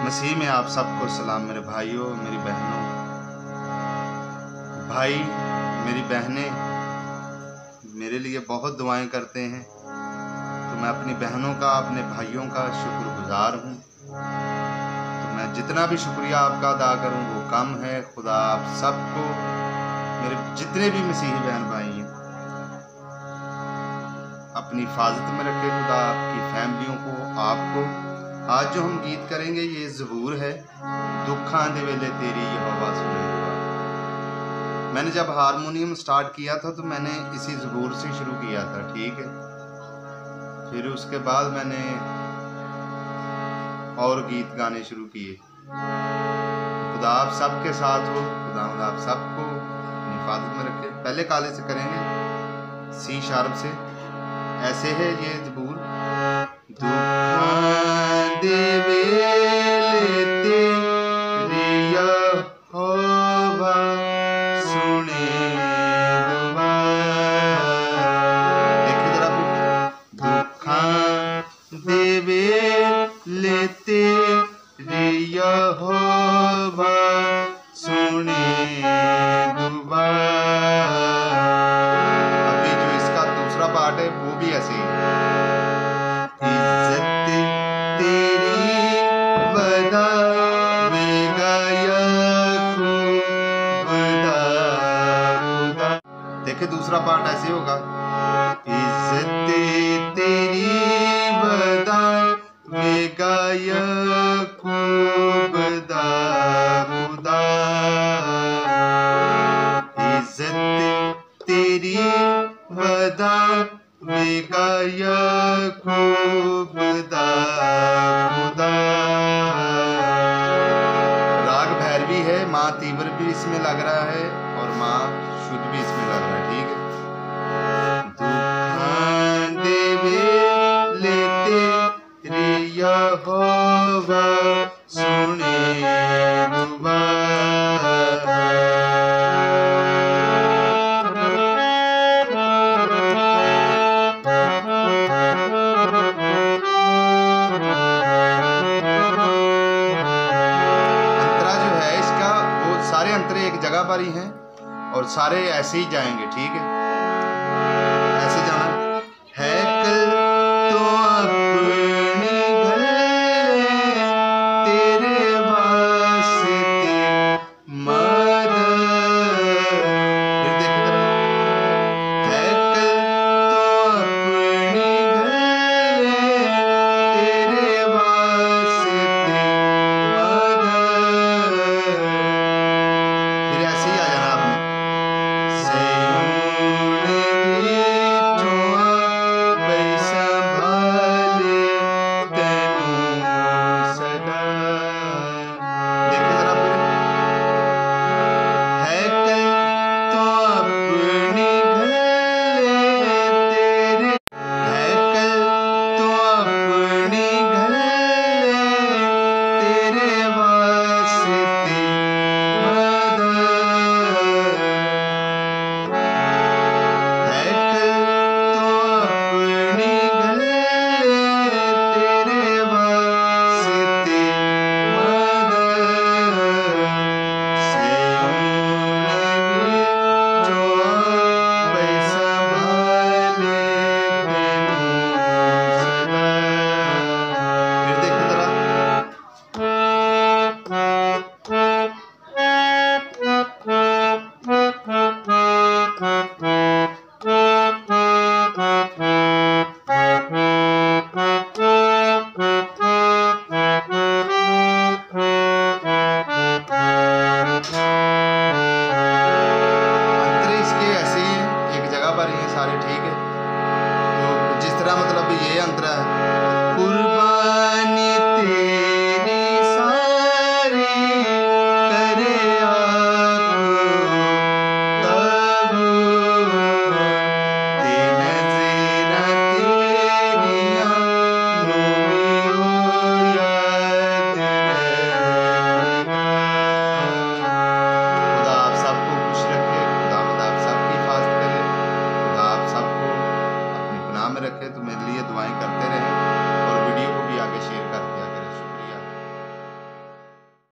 मसीह में आप सबको सलाम मेरे भाइयों, मेरी बहनों। भाई मेरी बहनें मेरे लिए बहुत दुआएं करते हैं, तो मैं अपनी बहनों का, अपने भाइयों का शुक्रगुजार हूँ। तो मैं जितना भी शुक्रिया आपका अदा करूँ वो कम है। खुदा आप सबको, मेरे जितने भी मसीही बहन भाई हैं, अपनी हिफाजत में रखे। खुदा आपकी फैमिलियों को, आपको। आज जो हम गीत करेंगे ये ज़बूर है, दुखां दे वेले तेरी यहोवा सुने दुआ। मैंने जब हारमोनियम स्टार्ट किया था तो मैंने इसी ज़बूर से शुरू किया था, ठीक है। फिर उसके बाद मैंने और गीत गाने शुरू किए। खुदा आप सबके साथ हो, खुदा आप सबको अपनी हिफाजत में रखे। पहले काले से करेंगे, सी शार्प से। ऐसे है ये ज़बूर। दुखां दे वेले तेरी यहोवा सुने दुआ। देखिए जरा, दुखां दे वेले तेरी यहोवा सुने दुआ। अभी जो इसका दूसरा पार्ट है वो भी ऐसे ही। इज्जत तेरी वदावेगा खुदा खुदा। देखिए दूसरा पार्ट ऐसे होगा। इज्जत तेरी वदावेगा खुदा खुदा। इज्जत तेरी वदावेगा खुदा खुदा। राग भैरवी है, माँ तीव्र भी इसमें लग रहा है और माँ शुद्ध भी इसमें लग रहा है, ठीक है। दुखां दे वेले तेरी यहोवा सुने दुआ। सारे अंतरे एक जगह पर ही हैं और सारे ऐसे ही जाएंगे, ठीक है।